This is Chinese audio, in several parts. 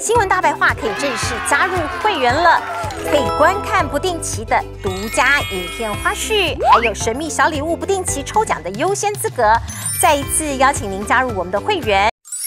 新闻大白话可以正式加入会员了，可以观看不定期的独家影片花絮，还有神秘小礼物不定期抽奖的优先资格。再一次邀请您加入我们的会员。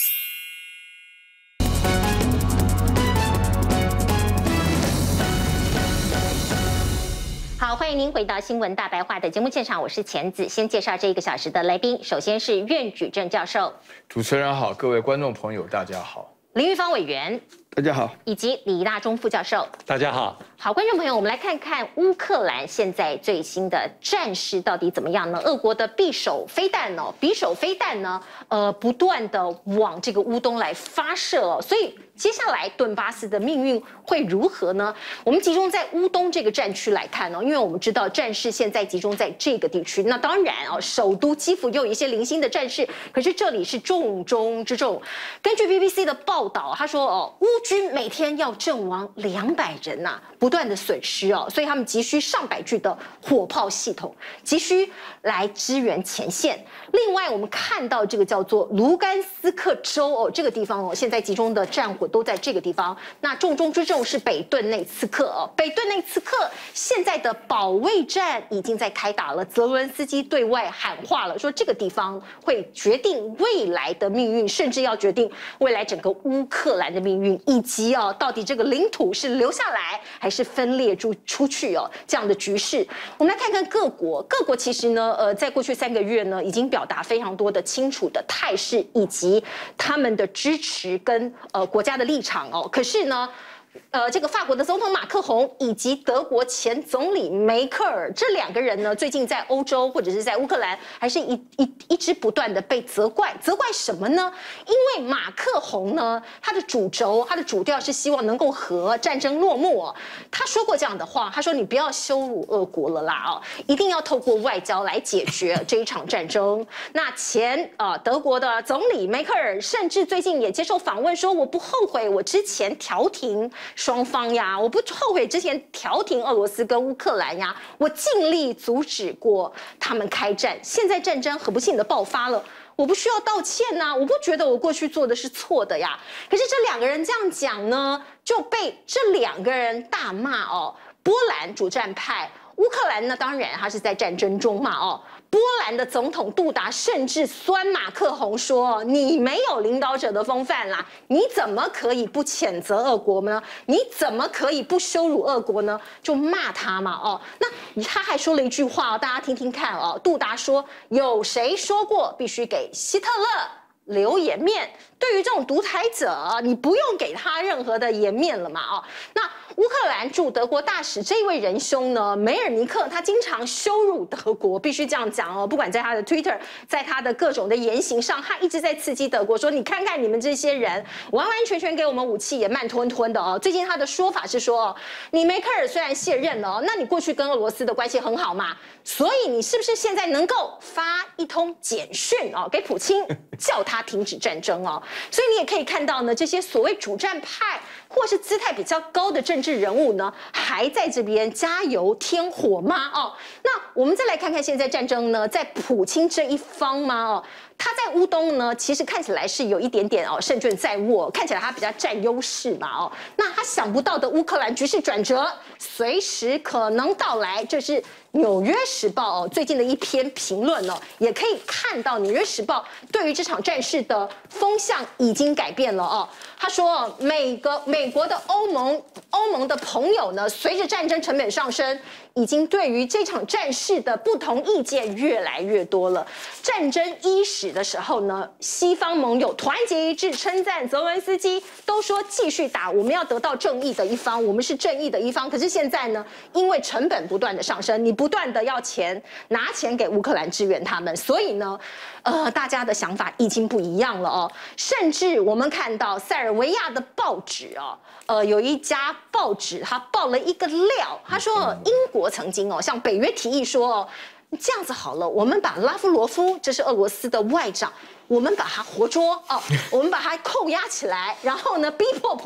好，欢迎您回到新闻大白话的节目现场，我是钱子。先介绍这1个小时的来宾，首先是苑举正教授。 主持人好，各位观众朋友，大家好。 林玉芳委员， 大家好， 以及李大中副教授， 大家好。 好，观众朋友，我们来看看乌克兰现在最新的战事到底怎么样呢？俄国的匕首飞弹呢，不断的往这个乌东来发射，所以接下来顿巴斯的命运会如何呢？我们集中在乌东这个战区来看因为我们知道战事现在集中在这个地区，那当然首都基辅又有一些零星的战事，可是这里是重中之重。根据 BBC 的报道，他说乌军每天要阵亡200人呐，不断的损失所以他们急需上百具的火炮系统，急需来支援前线。另外，我们看到这个叫做卢甘斯克州这个地方现在集中的战火都在这个地方。那重中之重是北顿内茨克北顿内茨克现在的保卫战已经在开打了。泽伦斯基对外喊话了，说这个地方会决定未来的命运，甚至要决定未来整个乌克兰的命运，以及到底这个领土是留下来还是分裂出去这样的局势。我们来看看各国其实呢，在过去3个月呢，已经表达非常多的清楚的态势，以及他们的支持跟国家的立场可是呢，这个法国的总统马克宏以及德国前总理梅克尔这2个人呢，最近在欧洲或者是在乌克兰，还是一直不断的被责怪什么呢？因为马克宏呢，他的主调是希望能够和战争落幕他说过这样的话，他说你不要羞辱俄国了啦一定要透过外交来解决这一场战争。那前德国的总理梅克尔甚至最近也接受访问说，我不后悔我之前调停双方呀，我不后悔之前调停俄罗斯跟乌克兰呀，我尽力阻止过他们开战。现在战争很不幸的爆发了，我不需要道歉呐，我不觉得我过去做的是错的呀。可是这2个人这样讲呢，就被这2个人大骂波兰主战派，乌克兰呢，当然他是在战争中嘛波兰的总统杜达甚至酸马克宏说，你没有领导者的风范啦，你怎么可以不谴责俄国呢？你怎么可以不羞辱俄国呢？就骂他嘛那他还说了一句话大家听听看杜达说，有谁说过必须给希特勒留颜面？对于这种独裁者，你不用给他任何的颜面了嘛那乌克兰驻德国大使这一位仁兄呢，梅尔尼克，他经常羞辱德国，必须这样讲不管在他的 Twitter， 在他的各种的言行上，他一直在刺激德国，说你看看你们这些人完完全全给我们武器，也慢吞吞的最近他的说法是说，你梅克尔虽然卸任了那你过去跟俄罗斯的关系很好嘛，所以你是不是现在能够发一通简讯给普京，叫他停止战争所以你也可以看到呢，这些所谓主战派或是姿态比较高的政治人物呢，还在这边加油添火吗那我们再来看看现在战争呢，在普京这一方吗他在乌东呢，其实看起来是有一点点胜券在握，看起来他比较占优势嘛那他想不到的乌克兰局势转折随时可能到来，这是《纽约时报》最近的一篇评论也可以看到《纽约时报》对于这场战事的风向已经改变了他说，美国的欧盟的朋友呢，随着战争成本上升，已经对于这场战事的不同意见越来越多了。战争伊始的时候呢，西方盟友团结一致，称赞泽伦斯基，都说继续打，我们要得到正义的一方，我们是正义的一方。可是现在呢，因为成本不断的上升，你不断的要拿钱给乌克兰支援他们，所以呢，大家的想法已经不一样了甚至我们看到塞尔维亚的报纸有一家报纸他爆了一个料，他说英国曾经向北约提议说这样子好了，我们把拉夫罗夫，这是俄罗斯的外长，我们把他活捉我们把他扣押起来，然后呢逼迫普京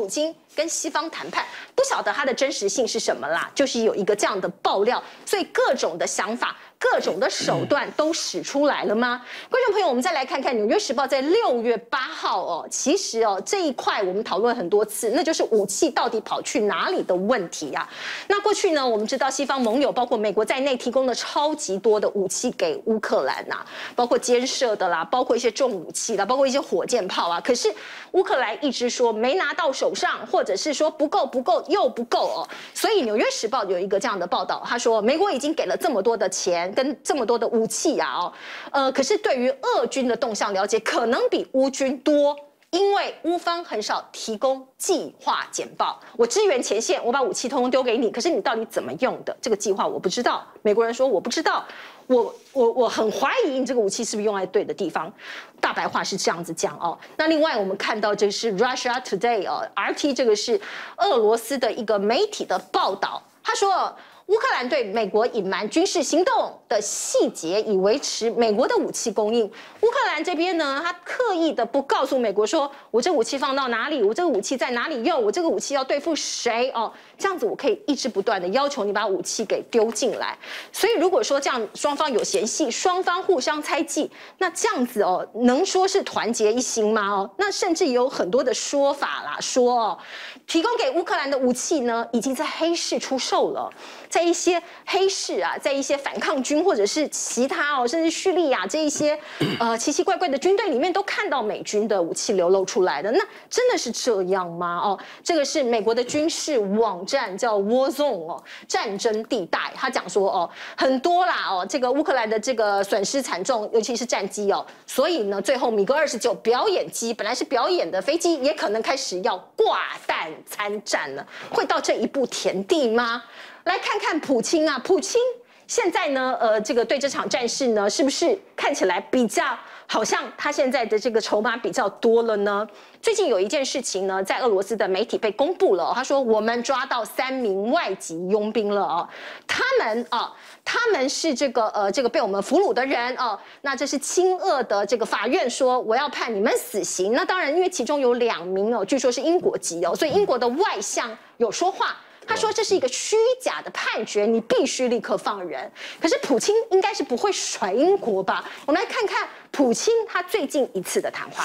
跟西方谈判，不晓得它的真实性是什么啦，就是有一个这样的爆料，所以各种的想法、各种的手段都使出来了吗？观众朋友，我们再来看看《纽约时报》在6月8号哦，其实哦这一块我们讨论很多次，那就是武器到底跑去哪里的问题啊。那过去呢，我们知道西方盟友包括美国在内提供了超级多的武器给乌克兰呐，包括肩射的啦，包括一些重武器啦，包括一些火箭炮啊。可是乌克兰一直说没拿到手上，或者是说不够又不够哦。所以《纽约时报》有一个这样的报道，他说美国已经给了这么多的钱跟这么多的武器啊可是对于俄军的动向了解可能比乌军多。因为乌方很少提供计划简报，我支援前线，我把武器通通丢给你，可是你到底怎么用的？这个计划我不知道。美国人说我不知道，我很怀疑你这个武器是不是用在对的地方。大白话是这样子讲哦。那另外我们看到这是 Russia Today RT 这个是俄罗斯的一个媒体的报道，他说。乌克兰对美国隐瞒军事行动的细节，以维持美国的武器供应。乌克兰这边呢，他刻意的不告诉美国说，我这武器放到哪里，我这个武器在哪里用，我这个武器要对付谁哦，这样子我可以一直不断的要求你把武器给丢进来。所以如果说这样双方有嫌隙，双方互相猜忌，那这样子哦，能说是团结一心吗？哦，那甚至有很多的说法啦，说哦，提供给乌克兰的武器呢，已经在黑市出售了。在一些黑市啊，在一些反抗军或者是其他哦，甚至叙利亚这一些奇奇怪怪的军队里面，都看到美军的武器流露出来的。那真的是这样吗？哦，这个是美国的军事网站叫 Warzone 哦，战争地带。他讲说哦，很多啦哦，这个乌克兰的这个损失惨重，尤其是战机哦，所以呢，最后米格29表演机本来是表演的飞机，也可能开始要挂弹参战了。会到这一步田地吗？来看看普京啊，普京现在呢，这个对这场战事呢，是不是看起来比较好像他现在的这个筹码比较多了呢？最近有一件事情呢，在俄罗斯的媒体被公布了，他说我们抓到3名外籍佣兵了哦，他们是这个被我们俘虏的人哦，那这是亲俄的这个法院说我要判你们死刑。那当然，因为其中有2名哦，据说是英国籍哦，所以英国的外相有说话。他说这是一个虚假的判决，你必须立刻放人。可是普京应该是不会甩英国吧？我们来看看普京他最近一次的谈话。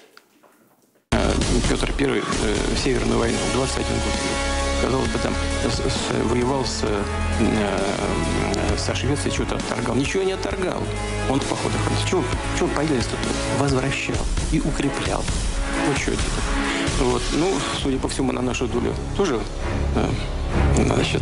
Петр I Северную войну 21 год. Казалось бы, там воевал со Швецией, что-то отторгал. Ничего не отторгал. Он в походах. Чего поездил? Возвращал и укреплял. Вот что это. Вот. Ну, судя по всему, на нашу долю тоже значит,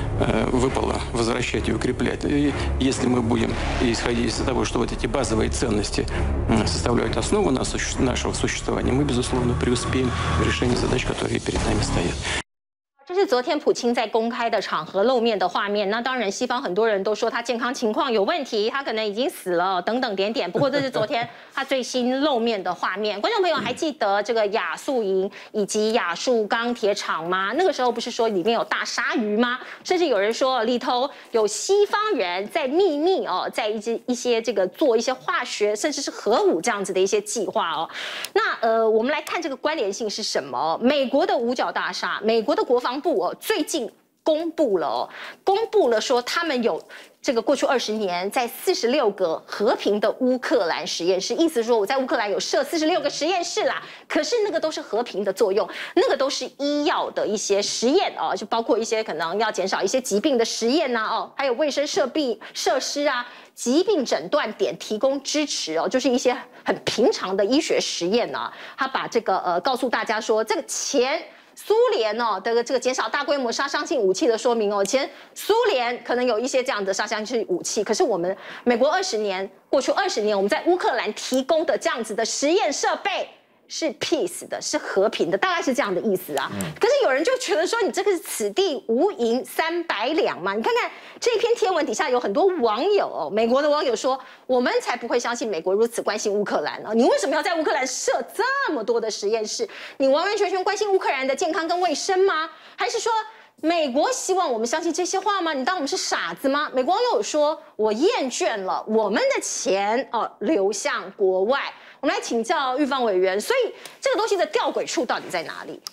выпало возвращать и укреплять. И если мы будем исходить из того, что вот эти базовые ценности составляют основу нашего существования, мы, безусловно, преуспеем в решении задач, которые перед нами стоят. 这是昨天普京在公开的场合露面的画面。那当然，西方很多人都说他健康情况有问题，他可能已经死了等等点点。不过这是昨天他最新露面的画面。观众朋友还记得这个亚速营以及亚速钢铁厂吗？那个时候不是说里面有大鲨鱼吗？甚至有人说里头有西方人在秘密哦，在一些这个做一些化学甚至是核武这样子的一些计划哦。那我们来看这个关联性是什么？美国的五角大厦，美国的国防部哦，最近公布了说他们有这个过去20年在46个和平的乌克兰实验室，意思说我在乌克兰有设46个实验室啦，可是那个都是和平的作用，那个都是医药的一些实验哦，就包括一些可能要减少一些疾病的实验呐哦，还有卫生设施啊。疾病诊断点提供支持哦，就是一些很平常的医学实验呢。他把这个告诉大家说，这个前苏联哦的这个减少大规模杀伤性武器的说明哦，前苏联可能有一些这样的杀伤性武器，可是我们美国过去20年我们在乌克兰提供的这样子的实验设备。是 peace 的，是和平的，大概是这样的意思啊。可是有人就觉得说，你这个是此地无银300两嘛？你看看这篇贴文底下有很多网友，美国的网友说，我们才不会相信美国如此关心乌克兰呢。你为什么要在乌克兰设这么多的实验室？你完完全全关心乌克兰的健康跟卫生吗？还是说？美国希望我们相信这些话吗？你当我们是傻子吗？美国网友说：“我厌倦了我们的钱流向国外。”我们来请教玉芳委员，所以这个东西的吊诡处到底在哪里？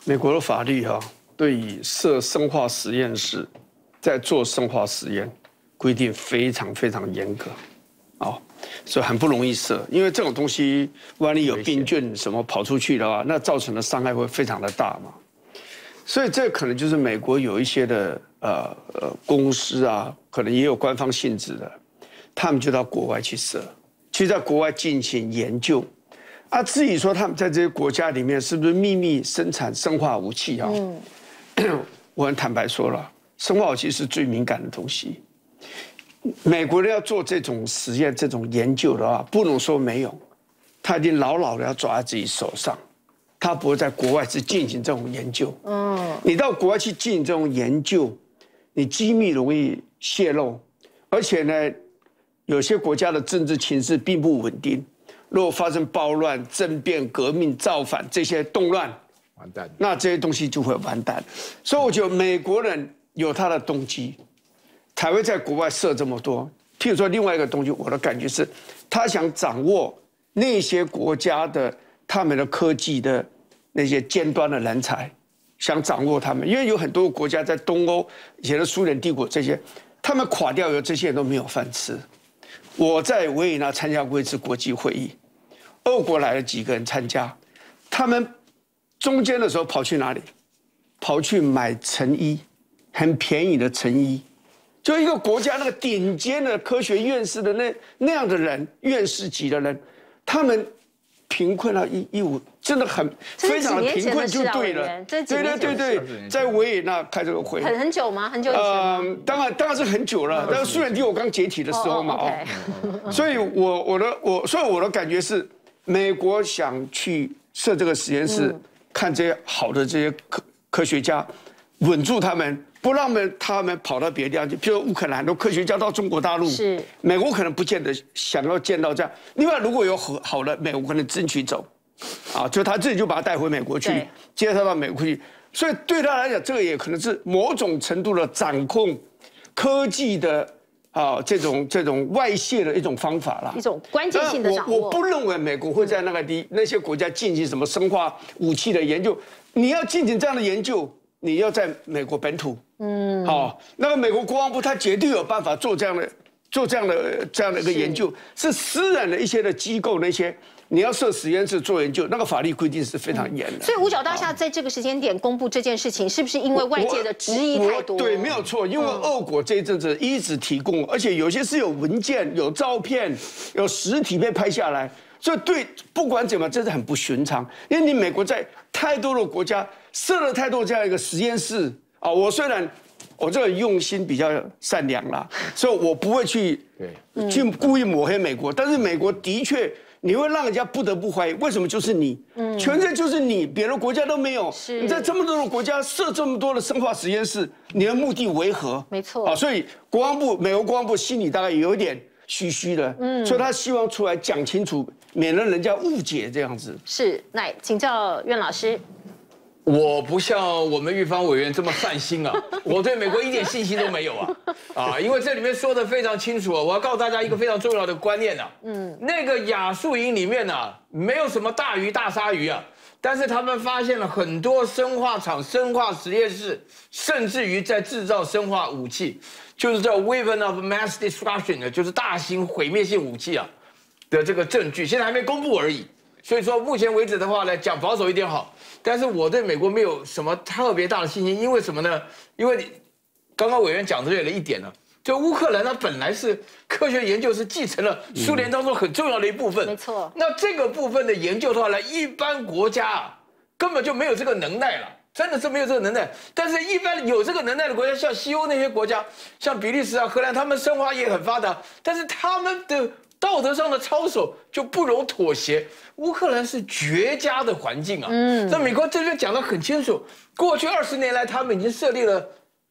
美国的法律对于设生化实验室，在做生化实验，规定非常非常严格，所以很不容易设。因为这种东西，万一有病菌什么跑出去的话，那造成的伤害会非常的大嘛。所以这可能就是美国有一些的公司啊，可能也有官方性质的，他们就到国外去设，去在国外进行研究。至于说他们在这些国家里面是不是秘密生产生化武器我很坦白说了，生化武器是最敏感的东西。美国人要做这种实验、这种研究的话，不能说没有，他一定牢牢的要抓在自己手上，他不会在国外去进行这种研究。你到国外去进行这种研究，你机密容易泄露，而且呢，有些国家的政治情势并不稳定。如果发生暴乱、政变、革命、造反这些动乱， 完蛋， 那这些东西就会完蛋。所以我觉得美国人有他的动机，才会在国外设这么多。譬如说，另外一个东西，我的感觉是，他想掌握那些国家的他们的科技的那些尖端的人才，想掌握他们。因为有很多国家在东欧以前的苏联帝国这些，他们垮掉以后，这些人都没有饭吃。我在维也纳参加过一次国际会议，俄国来了几个人参加，他们中间的时候跑去哪里？跑去买成衣，很便宜的成衣。就一个国家那个顶尖的科学院士的那样的人，院士级的人，他们贫困到一无，真的很非常的贫困就对了。对，在维也纳开这个会， 很久吗？很久以前吗？ 当然是很久了。但是苏联帝国刚解体的时候嘛，所以我的感觉是，美国想去设这个实验室，看这些好的这些科学家，稳住他们。不让他们跑到别的地方去，譬如乌克兰很多科学家到中国大陆， 是美国可能不见得想要见到这样。另外，如果有好的，美国可能争取走，就他自己就把他带回美国去，接他到美国去。所以对他来讲，这个也可能是某种程度的掌控科技的这种外泄的一种方法啦， 一种关键性的掌握。 我不认为美国会在那些国家进行什么生化武器的研究。你要进行这样的研究，你要在美国本土。那个美国国防部他绝对有办法做这样的一个研究，是私人的一些的机构那些，你要设实验室做研究，那个法律规定是非常严的。 所以五角大厦在这个时间点公布这件事情，是不是因为外界的质疑太多？ 对，没有错，因为俄国这一阵子一直提供，而且有些是有文件、有照片、有实体被拍下来，所以对不管怎么，这是很不寻常，因为你美国在太多的国家设了太多这样一个实验室。我虽然我这个用心比较善良啦，所以我不会去故意抹黑美国，但是美国的确你会让人家不得不怀疑，为什么就是你？全世界就是你，别的国家都没有。你在这么多的国家设这么多的生化实验室，你的目的为何？ 没错。 所以美国国防部心里大概有一点虚虚的，所以他希望出来讲清楚，免得人家误解这样子。 是，来请教苑老师。 我不像我们玉芳委员这么善心啊，我对美国一点信心都没有因为这里面说的非常清楚我要告诉大家一个非常重要的观念那个亚速营里面没有什么大鱼大鲨鱼但是他们发现了很多生化厂、生化实验室，甚至于在制造生化武器，就是叫 weapon of mass destruction 就是大型毁灭性武器的这个证据，现在还没公布而已。所以说，目前为止的话呢，讲保守一点好。但是我对美国没有什么特别大的信心，因为什么呢？因为刚刚委员讲对了一点呢，就乌克兰它本来是科学研究是继承了苏联当中很重要的一部分， 没错。 那这个部分的研究的话呢，一般国家根本就没有这个能耐了，真的是没有这个能耐。但是，一般有这个能耐的国家，像西欧那些国家，像比利时荷兰，他们生化业很发达，但是他们的道德上的操守就不容妥协。乌克兰是绝佳的环境那美国这边讲得很清楚，过去20年来，他们已经设立了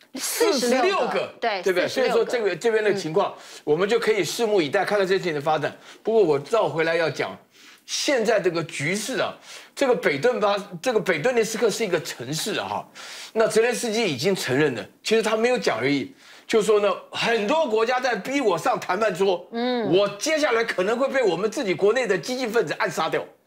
46个，对不对？所以说这边的情况，我们就可以拭目以待，看看这些的发展。不过我绕回来要讲，现在这个局势这个北顿涅斯克是一个城市那泽连斯基已经承认了，其实他没有讲而已。就说呢，很多国家在逼我上谈判桌，我接下来可能会被我们自己国内的激进分子暗杀掉。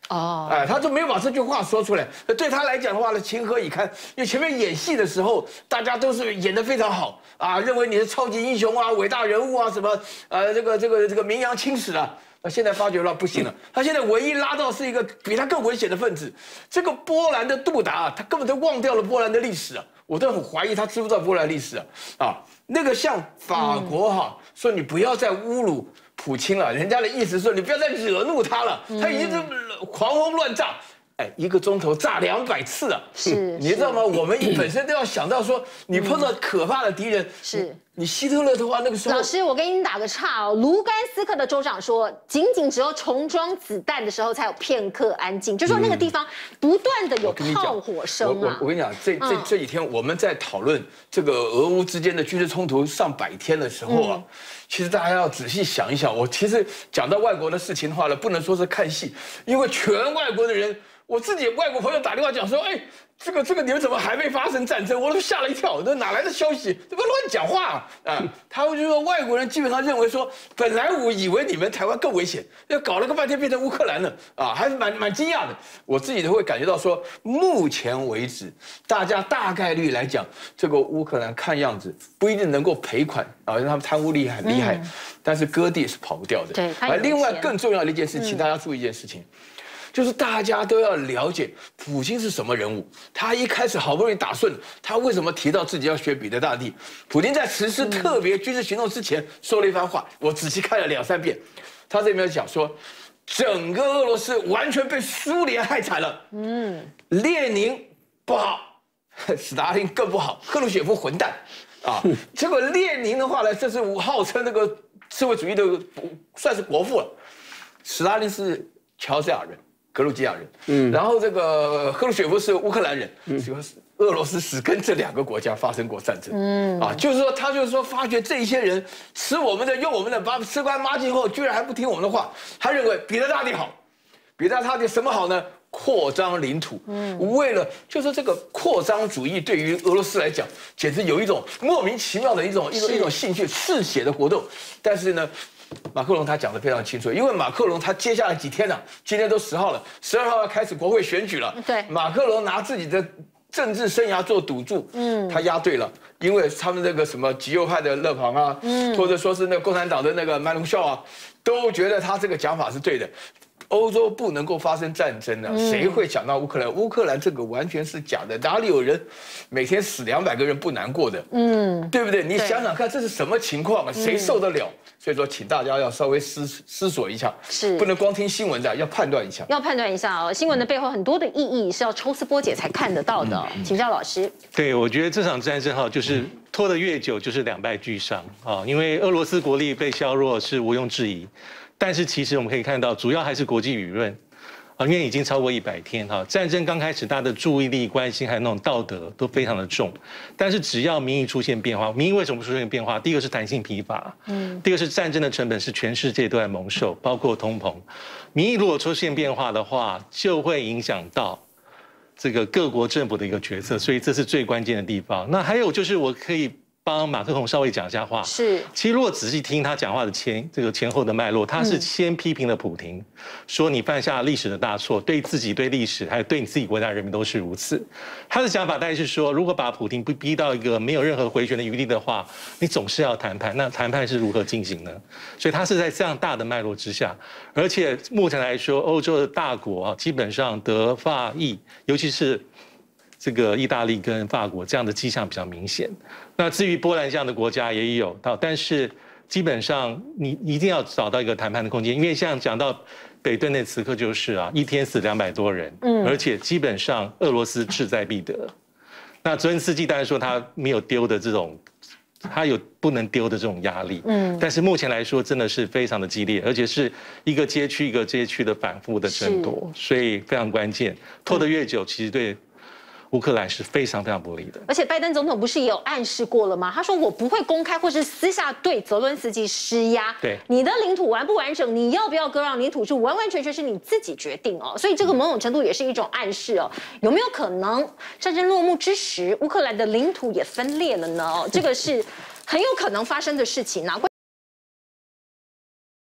哦，哎，他就没有把这句话说出来。对他来讲的话呢，情何以堪？因为前面演戏的时候，大家都是演得非常好啊，认为你是超级英雄啊、伟大人物啊，什么这个名扬青史啊。那现在发觉了不行了，他现在唯一拉到是一个比他更危险的分子，这个波兰的杜达，他根本都忘掉了波兰的历史啊。我都很怀疑他知不知道波兰历史啊？那个像法国哈，说你不要再侮辱普京了，人家的意思说你不要再惹怒他了，他已经是狂轰乱炸，哎，一个钟头炸200次啊！ 是， 你知道吗？我们本身都要想到说，你碰到可怕的敌人， 是你希特勒的话，那个时候老师，我给你打个岔哦。卢甘斯克的州长说，仅只有重装子弹的时候才有片刻安静，就说那个地方不断的有炮火声啊。 我跟你讲，这几天我们在讨论这个俄乌之间的军事冲突上100天的时候啊，其实大家要仔细想一想。我其实讲到外国的事情的话呢，不能说是看戏，因为全外国的人。我自己外国朋友打电话讲说，哎，这个你们怎么还没发生战争？我都吓了一跳，这哪来的消息？这不乱讲话啊！他们就说外国人基本上认为说，本来我以为你们台湾更危险，要搞了个半天变成乌克兰了啊，还是蛮惊讶的。我自己都会感觉到说，目前为止，大家大概率来讲，这个乌克兰看样子不一定能够赔款啊，因为他们贪污厉害，但是割地是跑不掉的。 对， 另外更重要的一件事情，大家注意一件事情。就是大家都要了解普京是什么人物。他一开始好不容易打顺了，他为什么提到自己要学彼得大帝？普京在实施特别军事行动之前说了一番话，我仔细看了2、3遍。他这边讲说，整个俄罗斯完全被苏联害惨了。列宁不好，斯大林更不好，赫鲁雪夫混蛋啊！这个列宁的话呢，这是号称那个社会主义的算是国父了。斯大林是乔治亚人。格鲁吉亚人，然后这个赫鲁雪夫是乌克兰人，俄罗斯只跟这2个国家发生过战争，就是说他就是说发觉这些人吃我们的用我们的，把吃干抹净后，居然还不听我们的话，他认为彼得大帝好，彼得大帝什么好呢？扩张领土，为了就是这个扩张主义对于俄罗斯来讲，简直有一种莫名其妙的一种兴趣嗜血的活动，但是呢。马克龙他讲得非常清楚，因为马克龙他接下来几天今天都10号了，12号要开始国会选举了。对，马克龙拿自己的政治生涯做赌注，他押对了，因为他们那个什么极右派的勒庞啊，或者说是那个共产党的那个麦隆肖啊，都觉得他这个讲法是对的。欧洲不能够发生战争的，谁会想到乌克兰？乌克兰这个完全是假的，哪里有人每天死200个人不难过的？对不对？你想想看，这是什么情况啊？谁受得了？所以说，请大家要稍微思索一下，不能光听新闻的，要判断一下。要判断一下哦，新闻的背后很多的意义是要抽丝剥茧才看得到的。请教老师。对，我觉得这场战争就是拖得越久，就是2败俱伤啊，因为俄罗斯国力被削弱是毋庸置疑。但是其实我们可以看到，主要还是国际舆论，因为已经超过100天哈，战争刚开始，大家的注意力、关心还有那种道德都非常的重。但是只要民意出现变化，民意为什么出现变化？第一个是弹性疲乏，第二个是战争的成本是全世界都在蒙受，包括通膨。民意如果出现变化的话，就会影响到这个各国政府的一个决策，所以这是最关键的地方。那还有就是我可以帮马克龙稍微讲一下话。是，其实如果仔细听他讲话的前后的脉络，他是先批评了普亭，说你犯下历史的大错，对自己、对历史，还有对你自己国家人民都是如此。他的想法大概是说，如果把普亭逼到一个没有任何回旋的余地的话，你总是要谈判，那谈判是如何进行呢？所以他是在这样大的脉络之下，而且目前来说，欧洲的大国基本上德法意，尤其是这个意大利跟法国这样的迹象比较明显。那至于波兰这样的国家也有到，但是基本上你一定要找到一个谈判的空间，因为像讲到北顿内茨克就是一天死200多人，而且基本上俄罗斯志在必得。那泽连斯基当然说他没有丢的这种，他有不能丢的这种压力，但是目前来说真的是非常的激烈，而且是一个街区一个街区的反复的争夺，所以非常关键。拖得越久，其实对乌克兰是非常非常不利的。而且拜登总统不是也有暗示过了吗？他说我不会公开或是私下对泽伦斯基施压。对，你的领土完不完整，你要不要割让领土，是完完全全是你自己决定哦。所以这个某种程度也是一种暗示哦。有没有可能战争落幕之时，乌克兰的领土也分裂了呢？这个是很有可能发生的事情啊。